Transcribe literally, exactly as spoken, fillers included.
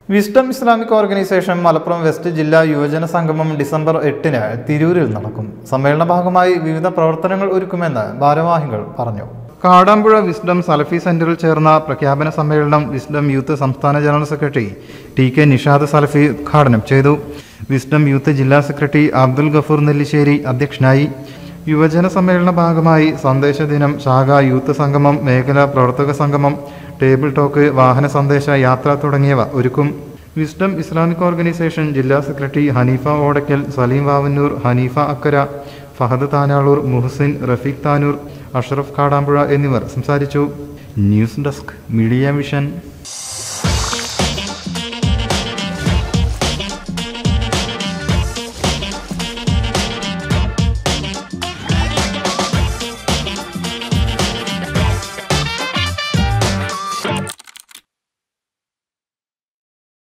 Wisdom Islamic organisation Malappuram west ജില്ലാ യുവജന സംഗമം ഡിസംബർ എട്ടിന് തിരൂരിൽ നടക്കും. സമ്മേളന ഭാഗമായി വിവിധ പ്രവർത്തനങ്ങൾ ഒരുക്കുമെന്ന് ഭാരവാഹികൾ പറഞ്ഞു. കാടാമ്പുഴ വിസ്ഡം സലഫി സെന്ററിൽ ചേർന്ന പ്രഖ്യാപന സമ്മേളനം വിസ്ഡം യൂത്ത് സംസ്ഥാന general secretary T K Nishad Salafi ഉദ്ഘാടനം ചെയ്തു. വിസ്ഡം യൂത്ത് ജില്ലാ സെക്രട്ടറി അബ്ദുൽ ഗഫൂർ നെല്ലിശ്ശേരി അധ്യക്ഷനായി. യുവജന സമ്മേളന ഭാഗമായി സന്ദേശ ദിനം, ശാഖ യൂത്ത് സംഗമം, മേഖലാ പ്രവർത്തക സംഗമം, ടേബിൾ ടോക്ക്, വാഹന സന്ദേശ യാത്ര തുടങ്ങിയവ ഒരുക്കും. വിസ്ഡം ഇസ്ലാമിക് ഓർഗനൈസേഷൻ ജില്ലാ സെക്രട്ടറി ഹനീഫ ഓടക്കൽ, സലീം വാവന്നൂർ, ഹനീഫ അക്കര, ഫഹദ് താനാളൂർ, മുഹസിൻ, റഫീഖ് താനൂർ, അഷ്റഫ് കാടാമ്പുഴ എന്നിവർ സംസാരിച്ചു. News desk, media vision.